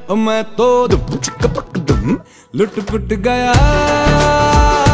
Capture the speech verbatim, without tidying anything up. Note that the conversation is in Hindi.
मैं तो दुम चिक पक दुम लुट पुट गया।